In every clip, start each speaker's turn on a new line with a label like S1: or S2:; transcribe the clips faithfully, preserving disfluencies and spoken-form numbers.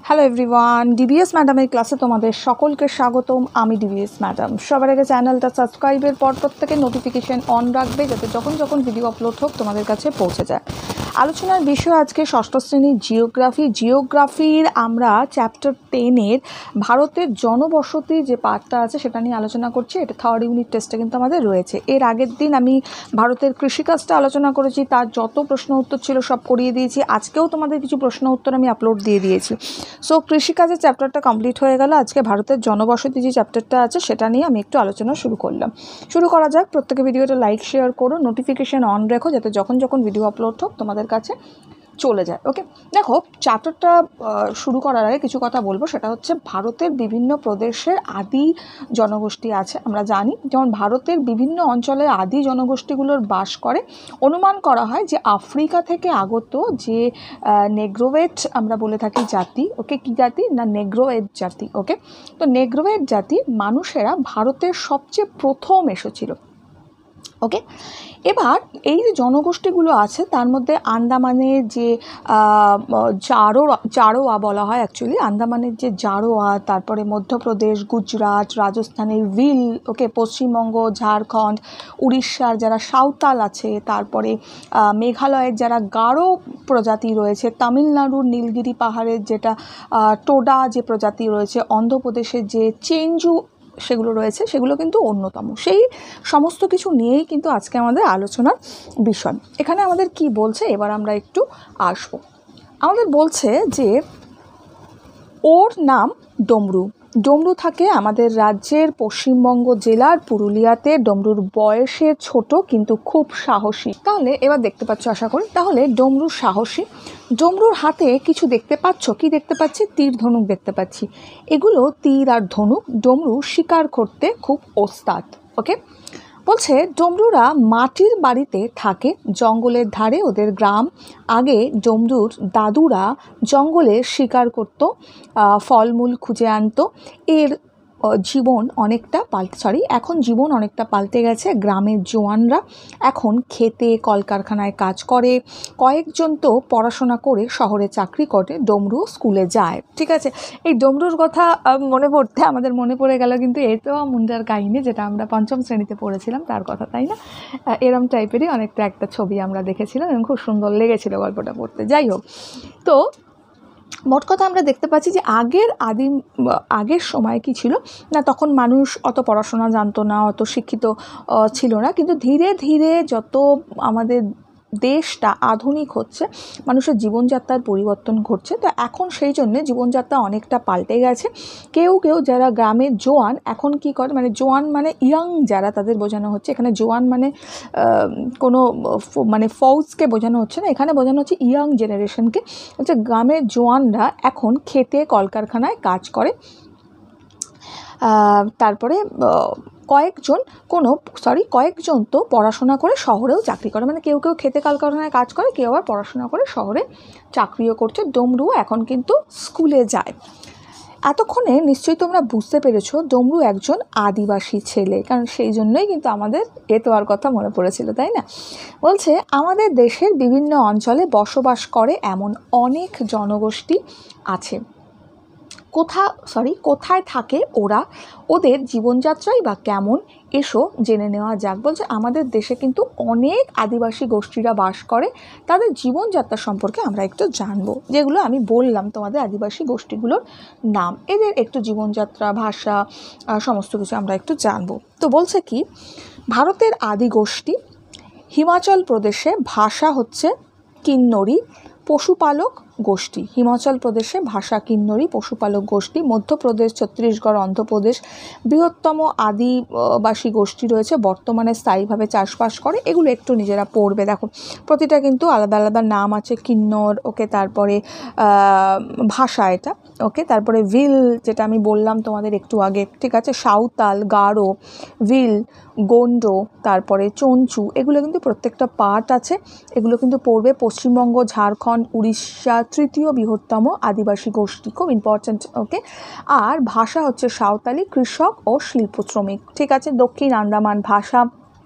S1: Hello everyone, DBS ম্যাডামের ক্লাসে তোমাদের সকলকে স্বাগতম। আমি ডিবিএস ম্যাডাম। সবার আগে চ্যানেলটা সাবস্ক্রাইবের পর প্রত্যেকের নোটিফিকেশন অন রাখবে, যাতে যখন যখন ভিডিও আপলোড হোক তোমাদের কাছে পৌঁছে যায়। আলোচনার বিষয় আজকে ষষ্ঠ শ্রেণীর জিওগ্রাফি। জিওগ্রাফির আমরা চ্যাপ্টার টেনের ভারতের জনবসতি যে পার্টটা আছে সেটা নিয়ে আলোচনা করছি। এটা থার্ড ইউনিট টেস্টে কিন্তু আমাদের রয়েছে। এর আগের দিন আমি ভারতের কৃষিকাজটা আলোচনা করেছি, তার যত প্রশ্ন উত্তর ছিল সব করিয়ে দিয়েছি। আজকেও তোমাদের কিছু প্রশ্ন উত্তর আমি আপলোড দিয়ে দিয়েছি। সো কৃষিকাজের চ্যাপ্টারটা কমপ্লিট হয়ে গেল। আজকে ভারতের জনবসতি যে চ্যাপ্টারটা আছে সেটা নিয়ে আমি একটু আলোচনা শুরু করলাম। শুরু করা যাক। প্রত্যেকে ভিডিওটা লাইক শেয়ার করো, নোটিফিকেশান অন রেখো, যাতে যখন যখন ভিডিও আপলোড হোক তোমাদের কাছে চলে যায়। ওকে, দেখো চ্যাপ্টারটা শুরু করার আগে কিছু কথা বলবো। সেটা হচ্ছে ভারতের বিভিন্ন প্রদেশের আদি জনগোষ্ঠী আছে। আমরা জানি যেমন ভারতের বিভিন্ন অঞ্চলে আদি জনগোষ্ঠীগুলোর বাস করে। অনুমান করা হয় যে আফ্রিকা থেকে আগত যে নেগ্রোয়েট আমরা বলে থাকি জাতি, ওকে কী জাতি না নেগ্রোয়েট জাতি। ওকে, তো নেগ্রোয়েট জাতি মানুষেরা ভারতের সবচেয়ে প্রথম এসেছিল। ওকে, এবার এই যে জনগোষ্ঠীগুলো আছে তার মধ্যে আন্দামানের যে জারো জারোয়া বলা হয়, অ্যাকচুয়ালি আন্দামানের যে জারোয়া, তারপরে মধ্যপ্রদেশ, গুজরাট, রাজস্থানের ভিল, ওকে পশ্চিমবঙ্গ, ঝাড়খণ্ড, উড়িষ্যার যারা সাঁওতাল আছে, তারপরে মেঘালয়ের যারা গারো প্রজাতি রয়েছে, তামিলনাড়ুর নীলগিরি পাহাড়ের যেটা টোডা যে প্রজাতি রয়েছে, অন্ধ্রপ্রদেশের যে চেঞ্জু সেগুলো রয়েছে, সেগুলো কিন্তু অন্যতম। সেই সমস্ত কিছু নিয়েই কিন্তু আজকে আমাদের আলোচনার বিষয়। এখানে আমাদের কি বলছে এবার আমরা একটু আসবো। আমাদের বলছে যে ওর নাম ডমরু। ডমরু থাকে আমাদের রাজ্যের পশ্চিমবঙ্গ জেলার পুরুলিয়াতে। ডমরুর বয়সে ছোট কিন্তু খুব সাহসী। তাহলে এবার দেখতে পাচ্ছ আশা করি। তাহলে ডমরু সাহসী। ডমরুর হাতে কিছু দেখতে পাচ্ছ, কি দেখতে পাচ্ছি? তীর ধনুক দেখতে পাচ্ছি। এগুলো তীর আর ধনুক। ডমরু শিকার করতে খুব ওস্তাদ। ওকে, বলছে ডমরুরা মাটির বাড়িতে থাকে, জঙ্গলের ধারে ওদের গ্রাম। আগে ডমরুর দাদুরা জঙ্গলে শিকার করত, ফলমূল খুঁজে আনতো। এর জীবন অনেকটা পাল্টে সরি এখন জীবন অনেকটা পাল্টে গেছে। গ্রামের জওয়ানরা এখন খেতে কলকারখানায় কাজ করে। কয়েকজন তো পড়াশোনা করে শহরে চাকরি করে। ডমরু স্কুলে যায়। ঠিক আছে, এই ডমরুর কথা মনে পড়তে আমাদের মনে পড়ে গেল কিন্তু এতো মুন্ডার কাহিনী, যেটা আমরা পঞ্চম শ্রেণীতে পড়েছিলাম তার কথা, তাই না? এরম টাইপেরই অনেকটা একটা ছবি আমরা দেখেছিলাম এবং খুব সুন্দর লেগেছিল গল্পটা পড়তে। যাই হোক, তো মোট কথা আমরা দেখতে পাচ্ছি যে আগের আদিম আগের সময় কি ছিল না, তখন মানুষ অত পড়াশোনা জানতো না, অত শিক্ষিত ছিল না। কিন্তু ধীরে ধীরে যত আমাদের দেশটা আধুনিক হচ্ছে, মানুষের জীবনযাত্রার পরিবর্তন ঘটছে। তো এখন সেই জন্যে জীবনযাত্রা অনেকটা পাল্টে গেছে। কেউ কেউ যারা গ্রামের জোয়ান এখন কি করে, মানে জোয়ান মানে ইয়াং যারা, তাদের বোঝানো হচ্ছে। এখানে জোয়ান মানে কোনো মানে ফৌজকে বোঝানো হচ্ছে না, এখানে বোঝানো হচ্ছে ইয়াং জেনারেশনকে। হচ্ছে গ্রামের জোয়ানরা এখন খেতে কলকারখানায় কাজ করে। তারপরে কয়েকজন কোনো সরি কয়েকজন তো পড়াশোনা করে শহরেও চাকরি করে। মানে কেউ কেউ খেতে কলকারখানায় কাজ করে, কেউ আবার পড়াশোনা করে শহরে চাকরিও করছে। ডমরু এখন কিন্তু স্কুলে যায়। এতক্ষণে নিশ্চয়ই তোমরা বুঝতে পেরেছো ডমরু একজন আদিবাসী ছেলে, কারণ সেই জন্যই কিন্তু আমাদের এতোয়ার কথা মনে পড়েছিল, তাই না? বলছে আমাদের দেশের বিভিন্ন অঞ্চলে বসবাস করে এমন অনেক জনগোষ্ঠী আছে। কোথা সরি কোথায় থাকে ওরা, ওদের জীবনযাত্রাই বা কেমন, এসো জেনে নেওয়া যাক। বলছে আমাদের দেশে কিন্তু অনেক আদিবাসী গোষ্ঠীরা বাস করে, তাদের জীবনযাত্রা সম্পর্কে আমরা একটু জানবো। যেগুলো আমি বললাম তোমাদের আদিবাসী গোষ্ঠীগুলোর নাম, এদের একটু জীবনযাত্রা, ভাষা, সমস্ত কিছু আমরা একটু জানবো। তো বলছে কি, ভারতের আদি গোষ্ঠী হিমাচল প্রদেশে, ভাষা হচ্ছে কিন্নরী, পশুপালক গোষ্ঠী। হিমাচল প্রদেশে ভাষা কিন্নরী, পশুপালক গোষ্ঠী। মধ্যপ্রদেশ, ছত্তিশগড়, অন্ধ্রপ্রদেশ বৃহত্তম আদিবাসী গোষ্ঠী রয়েছে, বর্তমানে স্থায়ীভাবে চাষবাস করে। এগুলো একটু নিজেরা পড়বে। দেখো প্রতিটা কিন্তু আলাদা আলাদা নাম আছে। কিন্নর, ওকে, তারপরে ভাষা এটা, ওকে, তারপরে ভিল যেটা আমি বললাম তোমাদের একটু আগে, ঠিক আছে, সাঁওতাল, গারো, ভিল, গোন্ডো, তারপরে চঞ্চু, এগুলো কিন্তু প্রত্যেকটা পার্ট আছে, এগুলো কিন্তু পড়বে। পশ্চিমবঙ্গ, ঝাড়খণ্ড, উড়িষ্যা তৃতীয় বৃহত্তম আদিবাসী গোষ্ঠী, খুব ইম্পর্ট্যান্ট। ওকে, আর ভাষা হচ্ছে সাঁওতালি, কৃষক ও শিল্প শ্রমিক। ঠিক আছে, দক্ষিণ আন্দামান ভাষা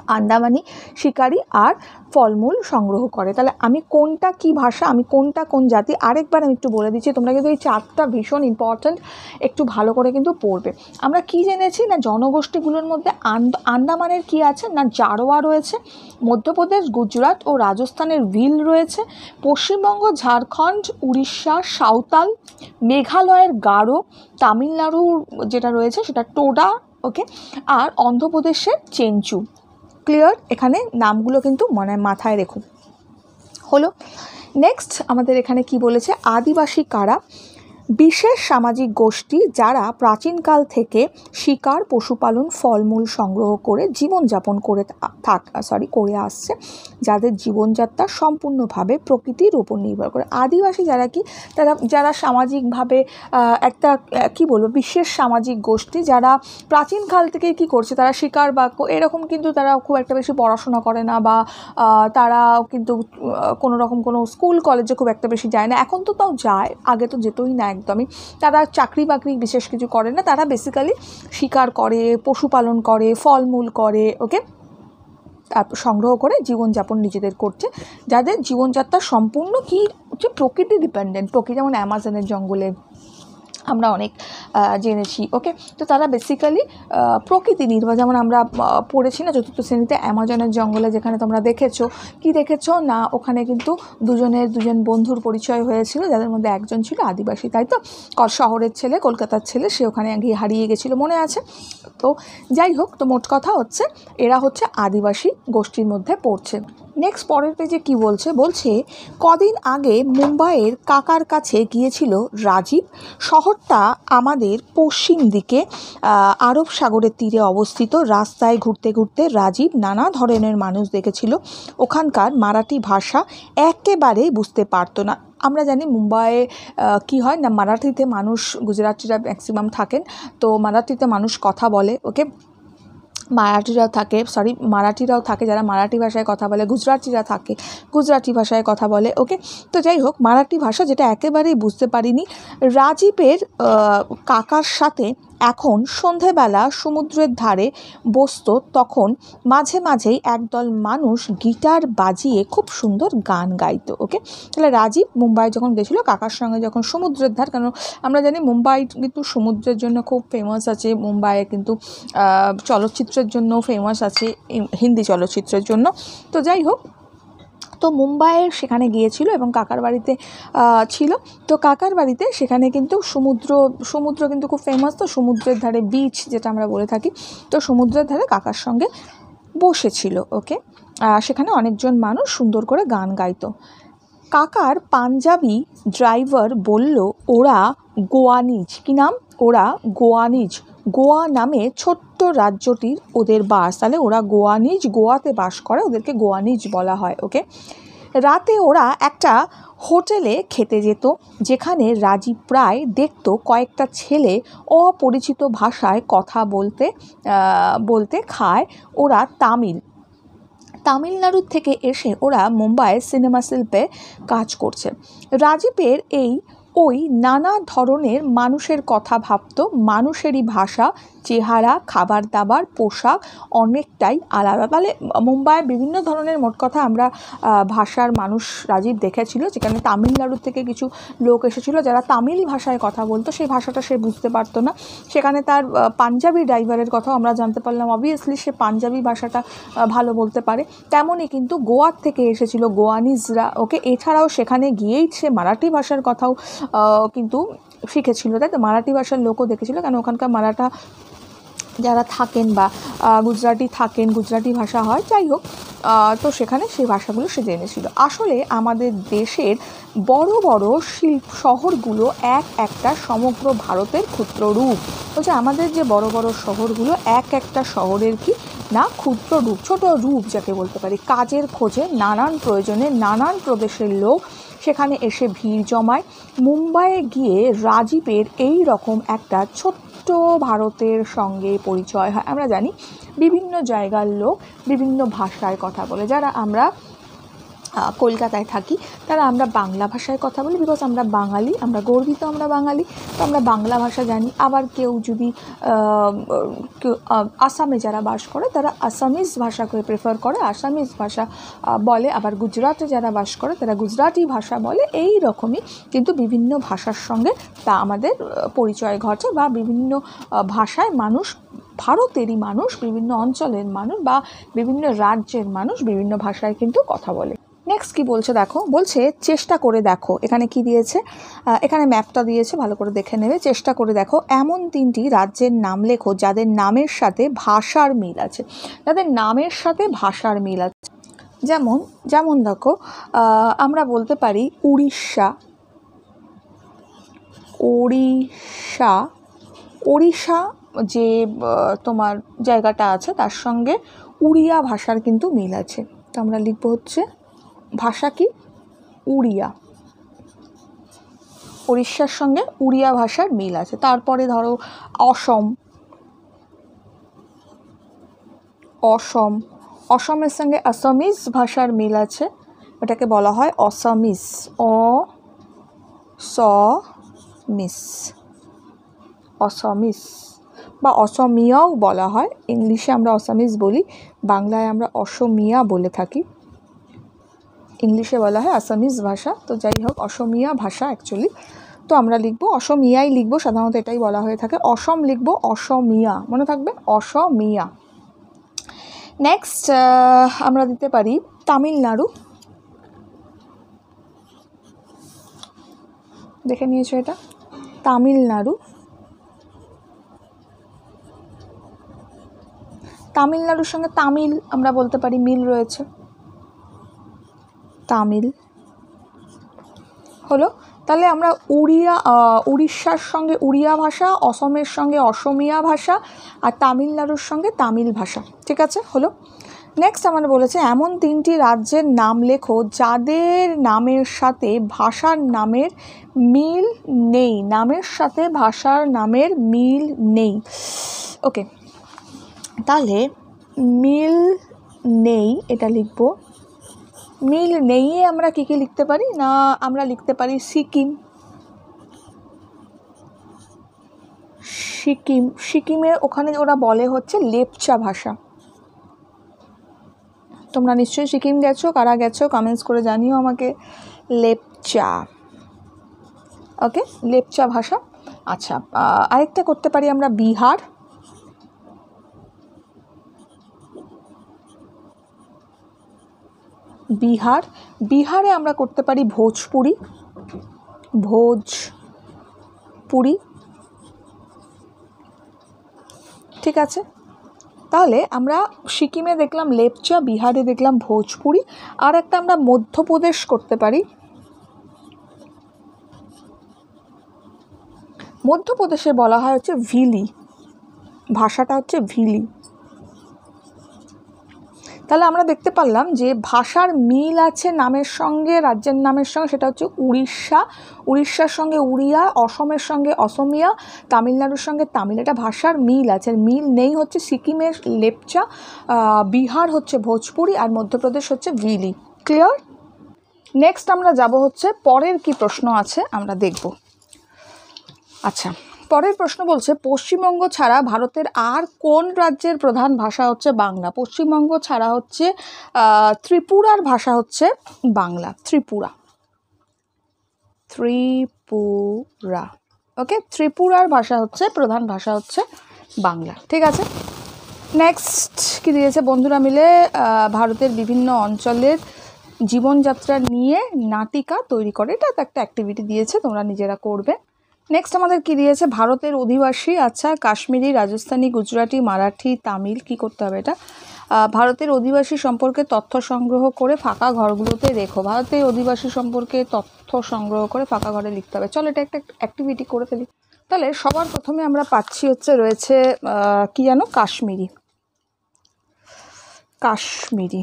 S1: আন্দামানি শিকারি আর ফলমূল সংগ্রহ করে। তাহলে আমি কোনটা কি ভাষা, আমি কোনটা কোন জাতি, আরেকবার আমি একটু বলে দিচ্ছি, তোমরা কিন্তু এই চারটা ভীষণ ইম্পর্ট্যান্ট, একটু ভালো করে কিন্তু পড়বে। আমরা কি জেনেছি না জনগোষ্ঠীগুলোর মধ্যে আন্দামানের কি আছে না জারোয়া রয়েছে, মধ্যপ্রদেশ, গুজরাট ও রাজস্থানের ভিল রয়েছে, পশ্চিমবঙ্গ, ঝাড়খণ্ড, উড়িষ্যা সাঁওতাল, মেঘালয়ের গারো, তামিলনাড়ুর যেটা রয়েছে সেটা টোডা, ওকে, আর অন্ধ্রপ্রদেশের চেঞ্চু। ক্লিয়ার? এখানে নামগুলো কিন্তু মনে মাথায় রেখো। হলো। নেক্সট আমাদের এখানে কি বলেছে, আদিবাসী কারা? বিশেষ সামাজিক গোষ্ঠী যারা প্রাচীনকাল থেকে শিকার, পশুপালন, ফলমূল সংগ্রহ করে জীবনযাপন করে থাক সরি করে আসছে, যাদের জীবনযাত্রা সম্পূর্ণভাবে প্রকৃতির উপর নির্ভর করে। আদিবাসী যারা কি, তারা যারা সামাজিকভাবে একটা কি বলবো বিশেষ সামাজিক গোষ্ঠী, যারা প্রাচীনকাল থেকে কি করছে, তারা শিকার বা এরকম, কিন্তু তারা খুব একটা বেশি পড়াশোনা করে না, বা তারা কিন্তু কোনো রকম কোনো স্কুল কলেজে খুব একটা বেশি যায় না। এখন তো তাও যায়, আগে তো যেতই না একদমই। তারা চাকরি বাকরি বিশেষ কিছু করে না, তারা বেসিক্যালি শিকার করে, পশুপালন করে, ফলমূল করে, ওকে, তারপর সংগ্রহ করে জীবনযাপন নিজেদের করছে, যাদের জীবনযাত্রা সম্পূর্ণ কি হচ্ছে প্রকৃতি ডিপেন্ডেন্ট। প্রকৃতি যেমন অ্যামাজনের জঙ্গলে আমরা অনেক জেনেছি, ওকে, তো তারা বেসিক্যালি প্রকৃতি নির্ভর। যেমন আমরা পড়েছি না চতুর্থ শ্রেণীতে অ্যামাজনের জঙ্গলে, যেখানে তোমরা দেখেছো কি দেখেছো না ওখানে কিন্তু দুজনের দুজন বন্ধুর পরিচয় হয়েছিল, যাদের মধ্যে একজন ছিল আদিবাসী, তাই তো, শহরের ছেলে, কলকাতার ছেলে, সে ওখানে গিয়ে হারিয়ে গেছিলো, মনে আছে? তো যাই হোক, তো মোট কথা হচ্ছে এরা হচ্ছে আদিবাসী গোষ্ঠীর মধ্যে পড়ছে। নেক্সট পরের পেজে কি বলছে, বলছে কদিন আগে মুম্বাইয়ের কাকার কাছে গিয়েছিল রাজীব। শহরটা আমাদের পশ্চিম দিকে আরব সাগরের তীরে অবস্থিত। রাস্তায় ঘুরতে ঘুরতে রাজীব নানা ধরনের মানুষ দেখেছিল। ওখানকার মারাঠি ভাষা একেবারেই বুঝতে পারতো না। আমরা জানি মুম্বাইয়ে কি হয় না, মারাঠিতে মানুষ, গুজরাটিরা ম্যাক্সিমাম থাকেন, তো মারাঠিতে মানুষ কথা বলে, ওকে, মারাঠিরাও থাকে সরি মারাঠিরাও থাকে যারা মারাঠি ভাষায় কথা বলে, গুজরাটিরা থাকে গুজরাটি ভাষায় কথা বলে, ওকে। তো যাই হোক, মারাঠি ভাষা যেটা একেবারেই বুঝতে পারিনি। রাজীবের কাকার সাথে এখন সন্ধেবেলা সমুদ্রের ধারে বসতো, তখন মাঝে মাঝেই একদল মানুষ গিটার বাজিয়ে খুব সুন্দর গান গাইতো, ওকে। তাহলে রাজীব মুম্বাই যখন গেছিলো কাকার সঙ্গে, যখন সমুদ্রের ধার, কারণ আমরা জানি মুম্বাই কিন্তু সমুদ্রের জন্য খুব ফেমাস আছে, মুম্বাইয়ে কিন্তু চলচ্চিত্রের জন্য ফেমাস আছে, হিন্দি চলচ্চিত্রের জন্য। তো যাই হোক, তো মুম্বাইয়ের সেখানে গিয়েছিল এবং কাকার বাড়িতে ছিল। তো কাকার বাড়িতে সেখানে কিন্তু সমুদ্র সমুদ্র কিন্তু খুব ফেমাস, তো সমুদ্রের ধারে বিচ যেটা আমরা বলে থাকি, তো সমুদ্রের ধারে কাকার সঙ্গে বসেছিল, ওকে। সেখানে অনেকজন মানুষ সুন্দর করে গান গাইতো। কাকার পাঞ্জাবি ড্রাইভার বলল ওরা গোয়ানিজ, কি নাম, ওরা গোয়ানিজ, গোয়া নামে ছোট্ট রাজ্যটির ওদের বাস। তাহলে ওরা গোয়ানিজ, গোয়াতে বাস করে, ওদেরকে গোয়ানিজ বলা হয়, ওকে। রাতে ওরা একটা হোটেলে খেতে যেত, যেখানে রাজীব প্রায় দেখতো কয়েকটা ছেলে অপরিচিত ভাষায় কথা বলতে বলতে খায়। ওরা তামিল তামিলনাড়ুর থেকে এসে ওরা মুম্বাইয়ের সিনেমা শিল্পে কাজ করছে। রাজীবের এই ওই নানা ধরনের মানুষের কথা ভাবতো, মানুষেরই ভাষা, চেহারা, খাবার দাবার, পোশাক অনেকটাই আলাদা। তাহলে মুম্বাইয়ে বিভিন্ন ধরনের মোট কথা আমরা ভাষার মানুষ রাজীব দেখেছিল, যেখানে তামিলনাড়ু থেকে কিছু লোক এসেছিলো যারা তামিল ভাষায় কথা বলতো, সেই ভাষাটা সে বুঝতে পারতো না। সেখানে তার পাঞ্জাবি ড্রাইভারের কথাও আমরা জানতে পারলাম, অবভিয়াসলি সে পাঞ্জাবি ভাষাটা ভালো বলতে পারে। তেমনই কিন্তু গোয়ার থেকে এসেছিল গোয়ানিজরা, ওকে। এছাড়াও সেখানে গিয়েই সে মারাঠি ভাষার কথাও কিন্তু শিখেছিল, তাই তো, মারাঠি ভাষার লোকও দেখেছিল, কারণ ওখানকার মারাঠা যারা থাকেন বা গুজরাটি থাকেন, গুজরাটি ভাষা হয়, যাই হোক, তো সেখানে সেই ভাষাগুলো সে জেনেছিল। আসলে আমাদের দেশের বড় বড় শিল্প শহরগুলো এক একটা সমগ্র ভারতের ক্ষুদ্র রূপ। বলছে আমাদের যে বড় বড় শহরগুলো এক একটা শহরের কি না ক্ষুদ্র রূপ, ছোট রূপ যাকে বলতে পারি। কাজের খোঁজে নানান প্রয়োজনে নানান প্রদেশের লোক সেখানে এসে ভিড় জমায়। মুম্বাইয়ে গিয়ে রাজীবের এই রকম একটা ছোট্ট ভারতের সঙ্গে পরিচয় হয়। আমরা জানি বিভিন্ন জায়গার লোক বিভিন্ন ভাষায় কথা বলে, যারা আমরা কলকাতায় থাকি, তারা আমরা বাংলা ভাষায় কথা বলি, বিকজ আমরা বাঙালি, আমরা গর্বিত আমরা বাঙালি, তো আমরা বাংলা ভাষা জানি। আবার কেউ যদি কেউ আসামে যারা বাস করে তারা আসামিজ ভাষাকে প্রেফার করে, আসামিজ ভাষা বলে। আবার গুজরাটে যারা বাস করে তারা গুজরাটি ভাষা বলে। এই রকমই কিন্তু বিভিন্ন ভাষার সঙ্গে তা আমাদের পরিচয় ঘটে, বা বিভিন্ন ভাষায় মানুষ, ভারতেরই মানুষ, বিভিন্ন অঞ্চলের মানুষ বা বিভিন্ন রাজ্যের মানুষ বিভিন্ন ভাষায় কিন্তু কথা বলে। নেক্সট কি বলছে দেখো, বলছে চেষ্টা করে দেখো। এখানে কি দিয়েছে, এখানে ম্যাপটা দিয়েছে, ভালো করে দেখে নেবে। চেষ্টা করে দেখো এমন তিনটি রাজ্যের নাম লেখো যাদের নামের সাথে ভাষার মিল আছে, যাদের নামের সাথে ভাষার মিল আছে। যেমন যেমন দেখো আমরা বলতে পারি উড়িষ্যা, ওড়িশা, ওড়িশা যে তোমার জায়গাটা আছে তার সঙ্গে উড়িয়া ভাষার কিন্তু মিল আছে। তো আমরা লিখবো হচ্ছে ভাষা কি, উড়িয়া। উড়িষ্যার সঙ্গে উড়িয়া ভাষার মিল আছে। তারপরে ধরো অসম, অসম অসমের সঙ্গে আসামিজ ভাষার মিল আছে, ওটাকে বলা হয় অসামিজ, অ স মিস, অসামিজ বা অসমিয়াও বলা হয়। ইংলিশে আমরা অসামিজ বলি, বাংলায় আমরা অসমিয়া বলে থাকি, ইংলিশে বলা হয় আসামিজ ভাষা। তো যাই হোক, অসমিয়া ভাষা অ্যাকচুয়ালি। তো আমরা লিখবো অসমিয়াই লিখবো, সাধারণত এটাই বলা হয়ে থাকে। অসম লিখবো অসমিয়া, মনে থাকবে অসমিয়া। নেক্সট আমরা দিতে পারি তামিলনাড়ু। দেখে নিয়েছো এটা, তামিলনাড়ু। তামিলনাড়ুর সঙ্গে তামিল আমরা বলতে পারি মিল রয়েছে, তামিল হলো। তাহলে আমরা উড়িয়া, উড়িষ্যার সঙ্গে উড়িয়া ভাষা, অসমের সঙ্গে অসমিয়া ভাষা, আর তামিলনাড়ুর সঙ্গে তামিল ভাষা, ঠিক আছে হলো। নেক্সট আমরা বলেছে এমন তিনটি রাজ্যের নাম লেখো যাদের নামের সাথে ভাষার নামের মিল নেই, নামের সাথে ভাষার নামের মিল নেই। ওকে, তাহলে মিল নেই এটা লিখব। মিল নেই আমরা কী কী লিখতে পারি না, আমরা লিখতে পারি সিকিম, সিকিম সিকিমে ওখানে ওরা বলে হচ্ছে লেপচা ভাষা। তোমরা নিশ্চয়ই সিকিম গেছো, কারা গেছো কমেন্টস করে জানিও আমাকে। লেপচা, ওকে, লেপচা ভাষা। আচ্ছা, আরেকটা করতে পারি আমরা বিহার, বিহার বিহারে আমরা করতে পারি ভোজপুরি, ভোজপুরি, ঠিক আছে। তাহলে আমরা সিকিমে দেখলাম লেপচা, বিহারে দেখলাম ভোজপুরি। আর একটা আমরা মধ্যপ্রদেশ করতে পারি, মধ্যপ্রদেশে বলা হয় হচ্ছে ভিলি, ভাষাটা হচ্ছে ভিলি। তাহলে আমরা দেখতে পারলাম যে ভাষার মিল আছে নামের সঙ্গে, রাজ্যের নামের সঙ্গে, সেটা হচ্ছে উড়িষ্যা, উড়িষ্যার সঙ্গে উড়িয়া, অসমের সঙ্গে অসমিয়া, তামিলনাড়ুর সঙ্গে তামিল। এটা ভাষার মিল আছে। মিল নেই হচ্ছে সিকিমের লেপচা, বিহার হচ্ছে ভোজপুরি, আর মধ্যপ্রদেশ হচ্ছে ভিলি। ক্লিয়ার? নেক্সট আমরা যাব হচ্ছে পরের কি প্রশ্ন আছে আমরা দেখব। আচ্ছা, পরের প্রশ্ন বলছে পশ্চিমবঙ্গ ছাড়া ভারতের আর কোন রাজ্যের প্রধান ভাষা হচ্ছে বাংলা? পশ্চিমবঙ্গ ছাড়া হচ্ছে ত্রিপুরার ভাষা হচ্ছে বাংলা, ত্রিপুরা, ত্রিপুরা, ওকে, ত্রিপুরার ভাষা হচ্ছে প্রধান ভাষা হচ্ছে বাংলা, ঠিক আছে। নেক্সট কি দিয়েছে, বন্ধুরা মিলে ভারতের বিভিন্ন অঞ্চলের জীবনযাত্রা নিয়ে নাটিকা তৈরি করে, এটা একটা অ্যাক্টিভিটি দিয়েছে, তোমরা নিজেরা করবে। নেক্সট আমাদের কি দিয়েছে, ভারতের অধিবাসী, আচ্ছা কাশ্মীরি, রাজস্থানী, গুজরাটি, মারাঠি, তামিল, কি করতে হবে এটা, ভারতের অধিবাসী সম্পর্কে তথ্য সংগ্রহ করে ফাঁকা ঘরগুলোতে রেখো। ভারতের অধিবাসী সম্পর্কে তথ্য সংগ্রহ করে ফাঁকা ঘরে লিখতে হবে। চলো এটা একটা অ্যাক্টিভিটি করে ফেলি। তাহলে সবার প্রথমে আমরা পাচ্ছি হচ্ছে রয়েছে কি জানো, কাশ্মীরি, কাশ্মীরি,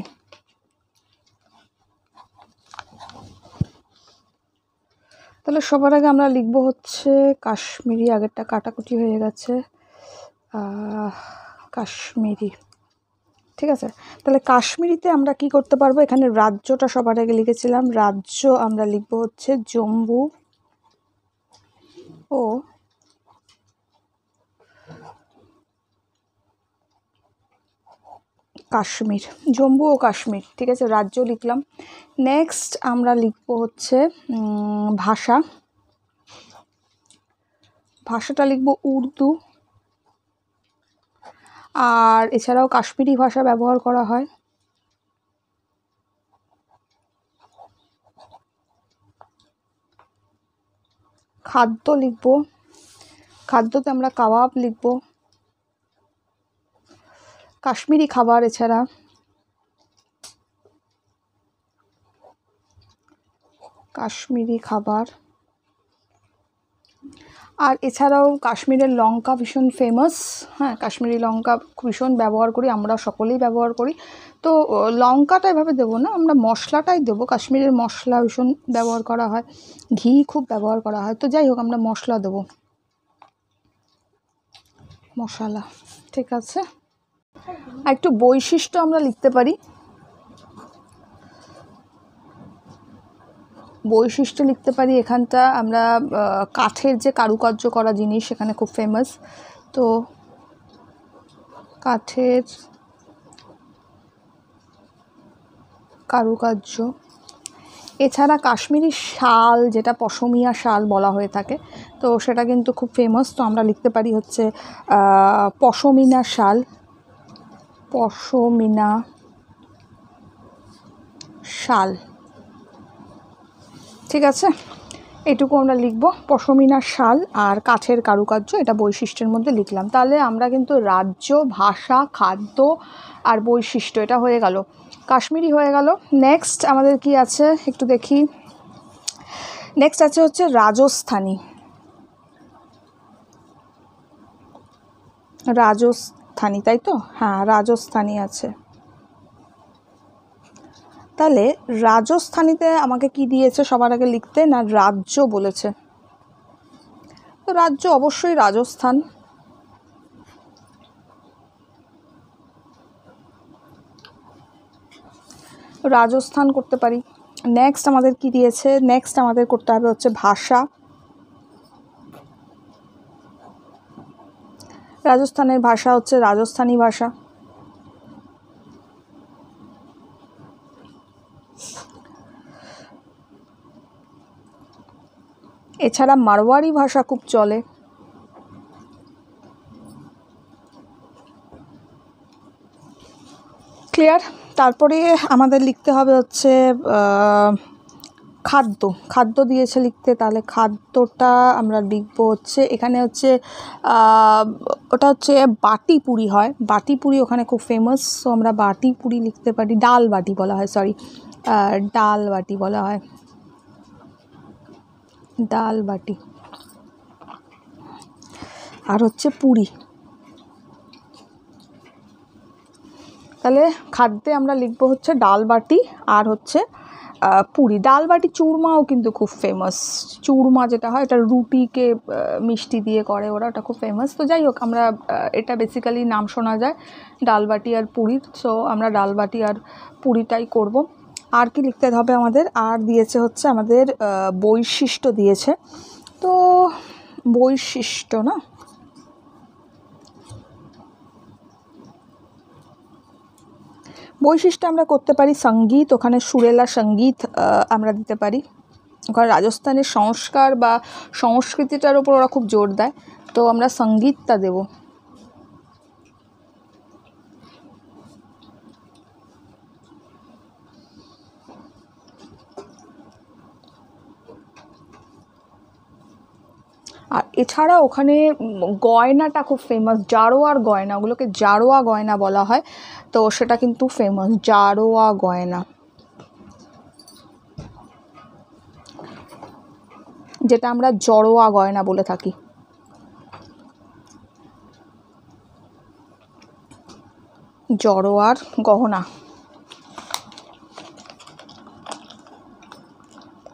S1: তাহলে সবার আগে আমরা লিখব হচ্ছে কাশ্মীরি, আগেরটা কাটাকুটি হয়ে গেছে, কাশ্মীরি। ঠিক আছে, তাহলে কাশ্মীরিতে আমরা কি করতে পারবো, এখানে রাজ্যটা সবার আগে লিখেছিলাম, রাজ্য আমরা লিখবো হচ্ছে জম্মু ও কাশ্মীর, জম্মু ও কাশ্মীর, ঠিক আছে, রাজ্য লিখলাম। নেক্সট আমরা লিখবো হচ্ছে ভাষা, ভাষাটা লিখবো উর্দু। আর এছাড়াও কাশ্মীরি ভাষা ব্যবহার করা হয়। খাদ্য লিখব, খাদ্যতে আমরা কাবাব লিখব। কাশ্মীরি খাবার এছাড়া কাশ্মীরি খাবার, আর এছাড়াও কাশ্মীরের লঙ্কা ভীষণ ফেমাস। হ্যাঁ, কাশ্মীরি লঙ্কা ভীষণ ব্যবহার করি, আমরা সকলেই ব্যবহার করি। তো লঙ্কাটা এভাবে দেবো না, আমরা মশলাটাই দেবো। কাশ্মীরের মশলা ভীষণ ব্যবহার করা হয়, ঘি খুব ব্যবহার করা হয়। তো যাই হোক, আমরা মশলা দেবো, মশলা, ঠিক আছে। আর একটু বৈশিষ্ট্য আমরা লিখতে পারি, বৈশিষ্ট্য লিখতে পারি। এখানটা আমরা কাঠের যে কারুকার্য করা জিনিস এখানে খুব ফেমাস, তো কাঠের কারুকার্য। এছাড়া কাশ্মীরি শাল, যেটা পশমিনা শাল বলা হয়ে থাকে, তো সেটা কিন্তু খুব ফেমাস। তো আমরা লিখতে পারি হচ্ছে পশমিনা শাল, পশমিনা শাল, ঠিক আছে। এটুকু আমরা লিখব, পশমিনা শাল আর কাঠের কারুকার্য, এটা বৈশিষ্ট্যের মধ্যে লিখলাম। তাহলে আমরা কিন্তু রাজ্য, ভাষা, খাদ্য আর বৈশিষ্ট্য, এটা হয়ে গেল, কাশ্মীরি হয়ে গেল। নেক্সট আমাদের কি আছে একটু দেখি, নেক্সট আছে হচ্ছে রাজস্থানী, রাজস্থানী, তাই তো? হ্যাঁ, রাজস্থানী আছে। তাহলে রাজস্থানীতে আমাকে কি দিয়েছে সবার আগে লিখতে, না রাজ্য বলেছে, তো রাজ্য অবশ্যই রাজস্থান। রাজস্থান করতে পারি। নেক্সট আমাদের কি দিয়েছে, নেক্সট আমাদের করতে হবে হচ্ছে ভাষা, রাজস্থানের ভাষা হচ্ছে রাজস্থানী ভাষা। এছাড়া মারওয়ারি ভাষা খুব চলে। ক্লিয়ার? তারপরে আমাদের লিখতে হবে হচ্ছে খাদ্য, খাদ্য দিয়েছে লিখতে, তাহলে খাদ্যটা আমরা লিখব হচ্ছে, এখানে হচ্ছে ওটা হচ্ছে বাটি পুরি হয়, বাটি পুরি ওখানে খুব ফেমাস, সো আমরা বাটি পুরি লিখতে পারি। ডাল বাটি বলা হয়, সরি, ডাল বাটি বলা হয়, ডাল বাটি। আর হচ্ছে পুরি, তাহলে খাদ্যে আমরা লিখব হচ্ছে ডাল বাটি আর হচ্ছে পুরি। ডাল বাটি চুরমাও কিন্তু খুব ফেমাস, চুরমা যেটা হয় এটা রুটিকে মিষ্টি দিয়ে করে ওরা, ওটা খুব ফেমাস। তো যাই হোক, আমরা এটা বেসিক্যালি নাম শোনা যায় ডাল বাটি আর পুরি, সো আমরা ডাল বাটি আর পুরিটাই করব। আর কি লিখতে হবে আমাদের, আর দিয়েছে হচ্ছে আমাদের বৈশিষ্ট্য দিয়েছে, তো বৈশিষ্ট্য না, বৈশিষ্ট্য আমরা করতে পারি সঙ্গীত, ওখানে সুরেলা সঙ্গীত আমরা দিতে পারি। ওখানে রাজস্থানের সংস্কার বা সংস্কৃতিটার উপর ওরা খুব জোর দেয়, তো আমরা সঙ্গীতটা দেব। আর এছাড়া ওখানে গয়নাটা খুব ফেমাস, জারোয়ার গয়না, ওগুলোকে জারোয়া গয়না বলা হয়, তো সেটা কিন্তু ফেমাস, জারোয়া গয়না, যেটা আমরা জড়োয়া গয়না বলে থাকি। জড়োয়ার গহনা,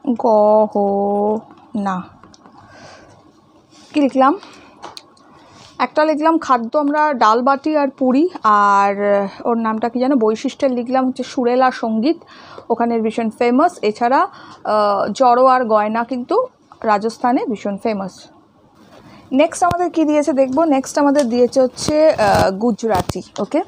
S1: গহনা কি লিখলাম, একটা লিখলাম খাদ্য আমরা ডাল বাটি আর পুরি, আর ওর নামটা কি জানো, বৈশিষ্ট্যের লিখলাম হচ্ছে সুরেলা সঙ্গীত, ওখানের ভীষণ ফেমাস। এছাড়া জড়ো আর গয়না কিন্তু রাজস্থানে ভীষণ ফেমাস। নেক্সট আমাদের কি দিয়েছে দেখবো। নেক্সট আমাদের দিয়েছে হচ্ছে গুজরাটি। ওকে,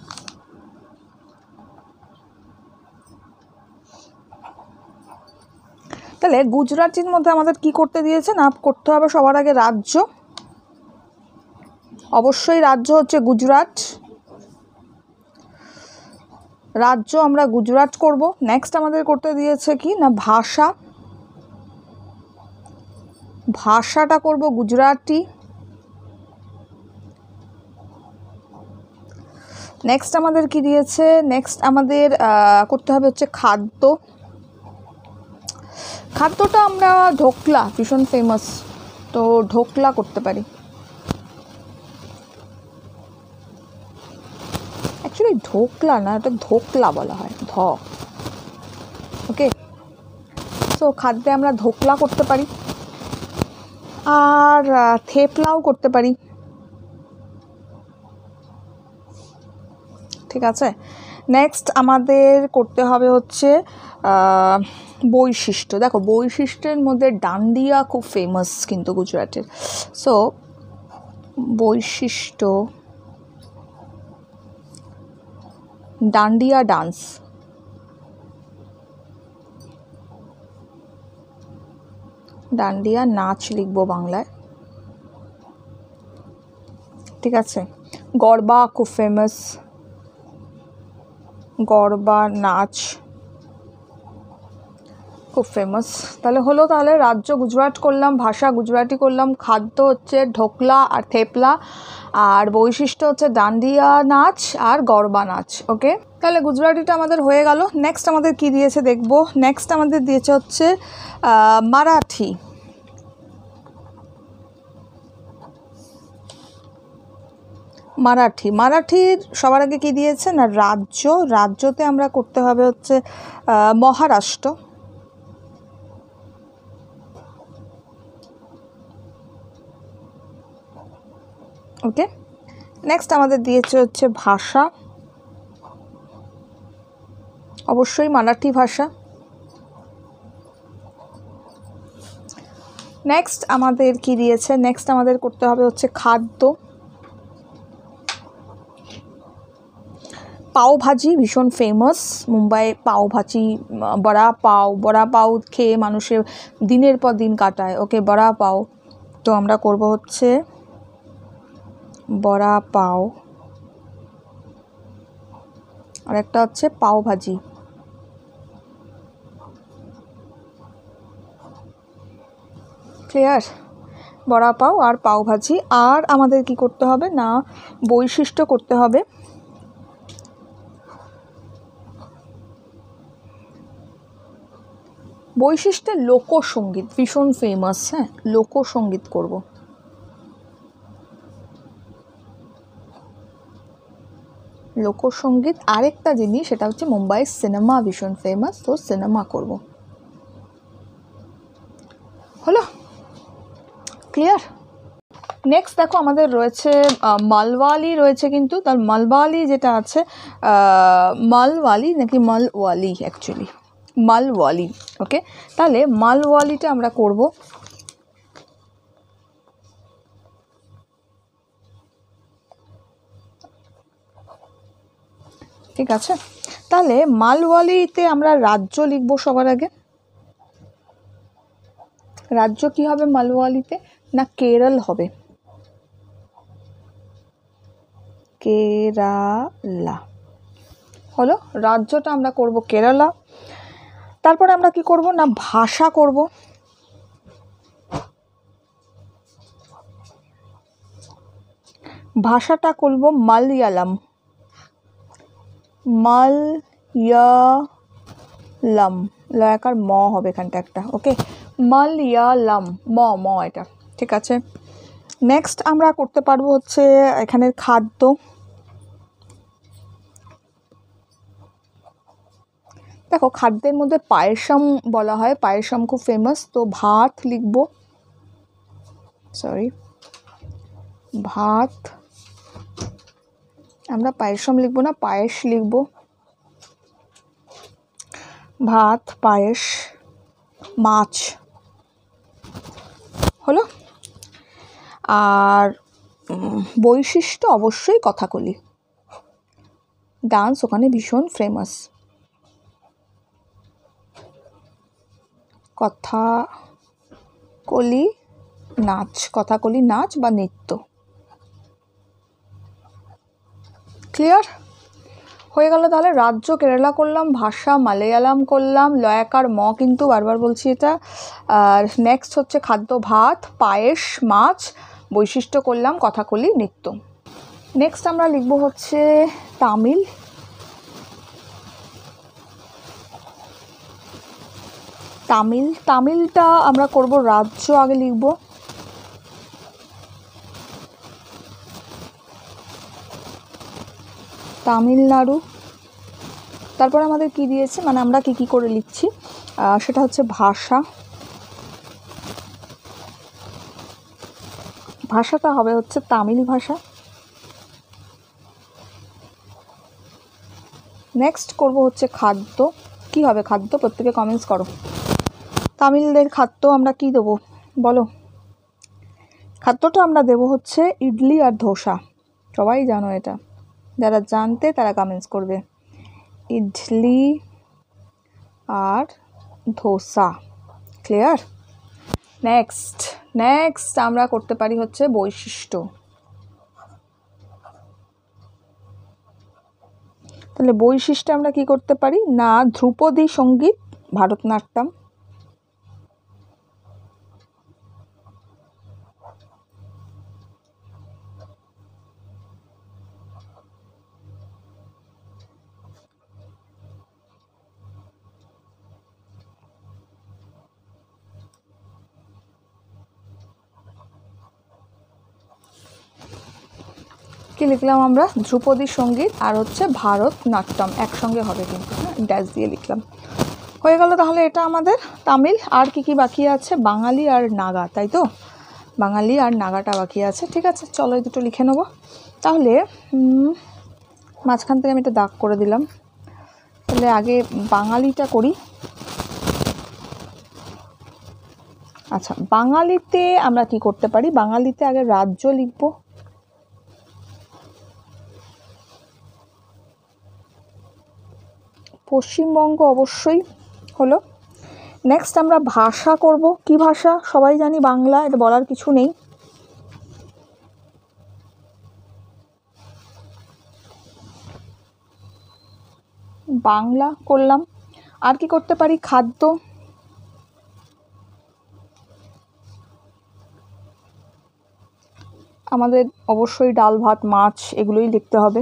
S1: তাহলে গুজরাটির মধ্যে আমাদের কি করতে দিয়েছে না, করতে হবে সবার আগে রাজ্য, অবশ্যই রাজ্য হচ্ছে গুজরাট, রাজ্য আমরা গুজরাট করব। নেক্সট আমাদের করতে দিয়েছে কি না ভাষা, ভাষাটা করব গুজরাটি। নেক্সট আমাদের কি দিয়েছে, নেক্সট আমাদের করতে হবে হচ্ছে খাদ্য, খাদ্যটা আমরা ঢোকলা ভীষণ ফেমাস, তো ঢোকলা করতে পারি। অ্যাকচুয়ালি ঢোকলা না, এটা ধোকলা বলা হয়, ধ। ওকে, সো খাদ্যে আমরা ধোকলা করতে পারি, আর থেপলাও করতে পারি। ঠিক আছে, নেক্সট আমাদের করতে হবে হচ্ছে বৈশিষ্ট্য। দেখো বৈশিষ্ট্যের মধ্যে ডান্ডিয়া খুব ফেমাস কিন্তু গুজরাটের, সো বৈশিষ্ট্য ডান্ডিয়া ডান্স। ডান্ডিয়া নাচ লিখবো বাংলায়। ঠিক আছে, গরবা খুব ফেমাস, গরবা নাচ খুব ফেমাস। তাহলে হলো, তাহলে রাজ্য গুজরাট করলাম, ভাষা গুজরাটি করলাম, খাদ্য হচ্ছে ঢোকলা আর থেপলা, আর বৈশিষ্ট্য হচ্ছে ডান্ডিয়া নাচ আর গরবা নাচ। ওকে, তাহলে গুজরাটিটা আমাদের হয়ে গেল। নেক্সট আমাদের কি দিয়েছে দেখব। নেক্সট আমাদের দিয়েছে হচ্ছে মারাঠি। মারাঠি মারাঠির সবার আগে কি দিয়েছে না রাজ্য, রাজ্যতে আমরা করতে হবে হচ্ছে মহারাষ্ট্র। ওকে, নেক্সট আমাদের দিয়েছে হচ্ছে ভাষা, অবশ্যই মারাঠি ভাষা। নেক্সট আমাদের কি দিয়েছে, নেক্সট আমাদের করতে হবে হচ্ছে খাদ্য, পাও ভাজি ভীষণ ফেমাস মুম্বাই, পাও ভাজি, বড়া পাও, বড়া পাও খেয়ে মানুষের দিনের পর দিন কাটায়। ওকে, বড়া পাও, তো আমরা করব হচ্ছে বড়া পাও, আর একটা হচ্ছে পাও ভাজি। ক্লিয়ার, বড়া পাও আর পাও ভাজি। আর আমাদের কি করতে হবে না বৈশিষ্ট্য করতে হবে, বৈশিষ্ট্যে লোকসঙ্গীত ভীষণ ফেমাস। হ্যাঁ, লোকসঙ্গীত করব। লোকসঙ্গীত আরেকটা জিনিস, সেটা হচ্ছে মুম্বাইয়ের সিনেমা ভীষণ ফেমাস, তো সিনেমা করব। হলো, ক্লিয়ার। নেক্সট দেখো আমাদের রয়েছে মালওয়ালি রয়েছে, কিন্তু তার মালওয়ালি যেটা আছে, মালওয়ালি নাকি মালওয়ালি, অ্যাকচুয়ালি মালওয়ালি। ওকে, তাহলে মালওয়ালিটা আমরা করব। ঠিক আছে, তাহলে মালওয়ালিতে আমরা রাজ্য লিখব সবার আগে। রাজ্য কি হবে মালওয়ালিতে না কেরল হবে, কেরালা। হলো, রাজ্যটা আমরা করব কেরালা। তারপরে আমরা কি করব না ভাষা করব। ভাষাটা করব মালয়ালম, মালয়ালম, লয়াকার ম হবে এখানটা একটা। ওকে, মালয়ালম, ম ম এটা। ঠিক আছে, নেক্সট আমরা করতে পারবো হচ্ছে এখানের খাদ্য। দেখো খাদ্যের মধ্যে পায়েসম বলা হয়, পায়েসম খুব ফেমাস, তো ভাত লিখবো, সরি ভাত, আমরা পায়েসম লিখবো না, পায়েস লিখবো। ভাত, পায়েস, মাছ হলো। আর বৈশিষ্ট্য অবশ্যই কথাকলি, ডান্স ওখানে ভীষণ ফেমাস। কথাকলি নাচ, কথাকলি নাচ বা নৃত্য। ক্লিয়ার হয়ে গেল। তাহলে রাজ্য কেরালা করলাম, ভাষা মালয়ালাম করলাম, লয়াকার ম কিন্তু বারবার বলছি এটা। আর নেক্সট হচ্ছে খাদ্য ভাত, পায়েস, মাছ, বৈশিষ্ট্য করলাম, কথাকলি, নৃত্য। নেক্সট আমরা লিখব হচ্ছে তামিল। তামিল তামিলটা আমরা করব রাজ্য আগে লিখব। তামিলনাড়ু। তারপর আমাদের কি দিয়েছে, মানে আমরা কি কি করে লিখছি সেটা হচ্ছে ভাষা। ভাষাটা হবে হচ্ছে তামিল ভাষা। নেক্সট করব হচ্ছে খাদ্য। কি হবে খাদ্য, প্রত্যেকে কমেন্টস করো। তামিলদের খাদ্য আমরা কি দেবো বলো? খাদ্যটা আমরা দেব হচ্ছে ইডলি আর ধোসা। সবাই জানো এটা, যারা জানতে তারা কমেন্টস করবে। ইডলি আর ধোসা। ক্লিয়ার। নেক্সট নেক্সট আমরা করতে পারি হচ্ছে বৈশিষ্ট্য। তাহলে বৈশিষ্ট্য আমরা কি করতে পারি না, ধ্রুপদী সঙ্গীত, ভারতনাট্যম। কি লিখলাম আমরা, ধ্রুপদী সঙ্গীত আর হচ্ছে ভারতনাট্যম একসঙ্গে হবে কিন্তু, হ্যাঁ ড্যাশ দিয়ে লিখলাম। হয়ে গেল তাহলে এটা আমাদের তামিল। আর কি কি বাকি আছে, বাঙালি আর নাগা, তাই তো? বাঙালি আর নাগাটা বাকি আছে। ঠিক আছে, চলো এই দুটো লিখে নেবো। তাহলে মাঝখান থেকে আমি একটা দাগ করে দিলাম। তাহলে আগে বাঙালিটা করি। আচ্ছা, বাঙালিতে আমরা কি করতে পারি, বাঙালিতে আগে রাজ্য লিখব। পশ্চিমবঙ্গ অবশ্যই হলো। নেক্সট আমরা ভাষা করব। কি ভাষা, সবাই জানি বাংলা, এটা বলার কিছু নেই। বাংলা করলাম। আর কি করতে পারি, খাদ্য। আমাদের অবশ্যই ডাল ভাত মাছ এগুলোই লিখতে হবে।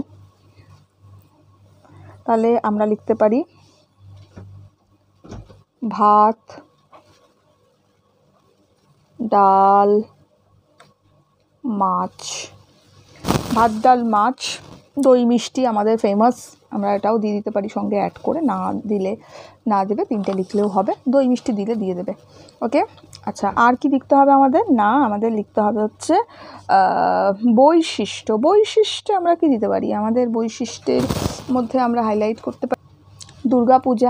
S1: তাহলে আমরা লিখতে পারি ভাত, ডাল, মাছ। ভাত ডাল মাছ, দই মিষ্টি আমাদের ফেমাস, আমরা এটাও দিয়ে দিতে পারি সঙ্গে অ্যাড করে। না দিলে না দেবে, তিনটে লিখলেও হবে, দই মিষ্টি দিলে দিয়ে দেবে। ওকে। আচ্ছা, আর কি লিখতে হবে আমাদের, না আমাদের লিখতে হবে হচ্ছে বৈশিষ্ট্য। বৈশিষ্ট্য আমরা কি দিতে পারি, আমাদের বৈশিষ্ট্যের মধ্যে আমরা হাইলাইট করতে পারি দুর্গা পূজা।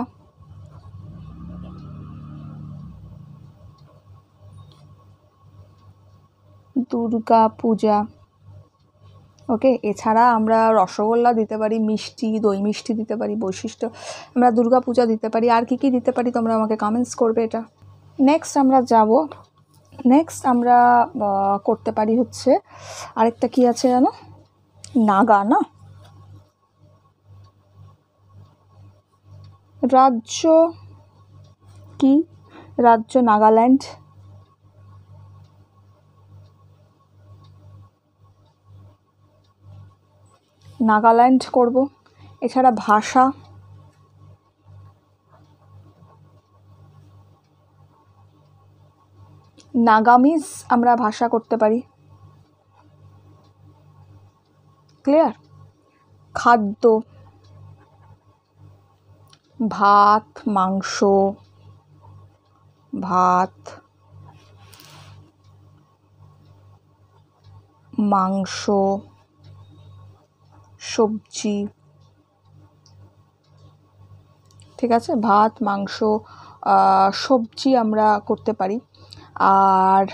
S1: দুর্গা পূজা ওকে। এছাড়া আমরা রসগোল্লা দিতে পারি, মিষ্টি, দই মিষ্টি দিতে পারি, বৈশিষ্ট্য আমরা দুর্গা পূজা দিতে পারি। আর কি কি দিতে পারি তোমরা আমাকে কমেন্টস করবে এটা। নেক্সট আমরা যাব, নেক্সট আমরা করতে পারি হচ্ছে আরেকটা কি আছে জানো, নাগা। না, রাজ্য কি, রাজ্য নাগাল্যান্ড। নাগাল্যান্ড করব। এছাড়া ভাষা, নাগামিজ আমরা ভাষা করতে পারি। ক্লিয়ার। খাদ্য, ভাত মাংস, ভাত, মাংস, সবজি, ঠিক আছে, ভাত, মাংস, সবজি আমরা করতে পারি। আর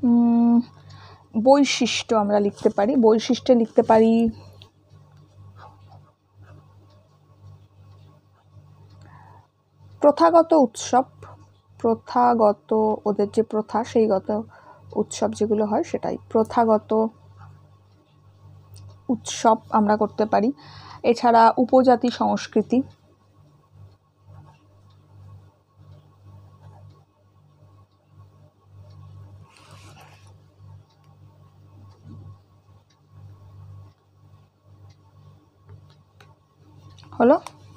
S1: বৈশিষ্ট্য আমরা লিখতে পারি, বৈশিষ্ট্যে লিখতে পারি প্রথাগত উৎসব, প্রথাগত ওদের যে প্রথা সেইগত উৎসব যেগুলো হয় সেটাই প্রথাগত উৎসব আমরা করতে পারি। এছাড়া উপজাতি সংস্কৃতি, হলো।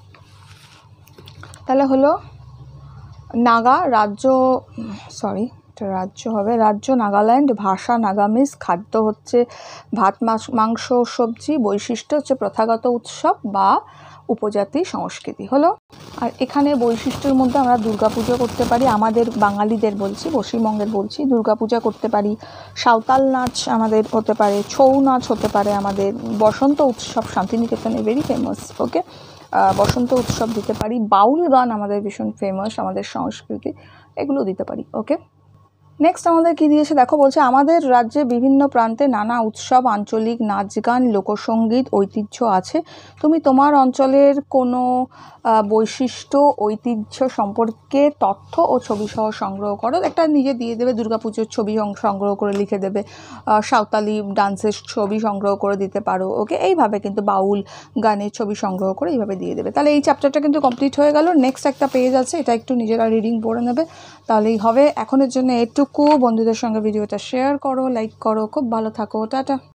S1: তাহলে হলো নাগা রাজ্য, সরি এটা রাজ্য হবে, রাজ্য নাগাল্যান্ড, ভাষা নাগামিজ, খাদ্য হচ্ছে ভাত, মাংস, সবজি, বৈশিষ্ট্য হচ্ছে প্রথাগত উৎসব বা উপজাতি সংস্কৃতি, হলো। আর এখানে বৈশিষ্ট্যের মধ্যে আমরা দুর্গাপুজো করতে পারি, আমাদের বাঙালিদের বলছি, পশ্চিমবঙ্গের বলছি, দুর্গাপূজা করতে পারি, সাঁওতাল নাচ আমাদের হতে পারে, ছৌ নাচ হতে পারে আমাদের, বসন্ত উৎসব শান্তিনিকেতনে ভেরি ফেমাস, ওকে, বসন্ত উৎসব দিতে পারি, বাউল গান আমাদের ভীষণ ফেমাস, আমাদের সংস্কৃতি, এগুলো দিতে পারি, ওকে। নেক্সট আমাদের কী দিয়েছে দেখো, বলছে আমাদের রাজ্যে বিভিন্ন প্রান্তে নানা উৎসব, আঞ্চলিক নাচ গান, লোকসঙ্গীত, ঐতিহ্য আছে। তুমি তোমার অঞ্চলের কোনো বৈশিষ্ট্য, ঐতিহ্য সম্পর্কে তথ্য ও ছবি সহ সংগ্রহ করো। একটা নিজে দিয়ে দেবে, দুর্গাপুজোর ছবি সংগ্রহ করে লিখে দেবে, সাঁওতালি ডান্সের ছবি সংগ্রহ করে দিতে পারো, ওকে। এইভাবে কিন্তু বাউল গানের ছবি সংগ্রহ করে এইভাবে দিয়ে দেবে। তাহলে এই চ্যাপ্টারটা কিন্তু কমপ্লিট হয়ে গেল। নেক্সট একটা পেজ আছে, এটা একটু নিজেরা রিডিং পড়ে নেবে, তাহলেই হবে। এখনের জন্য এটুকু, বন্ধুদের সঙ্গে ভিডিওটা শেয়ার করো, লাইক করো, খুব ভালো থাকো, টাটা।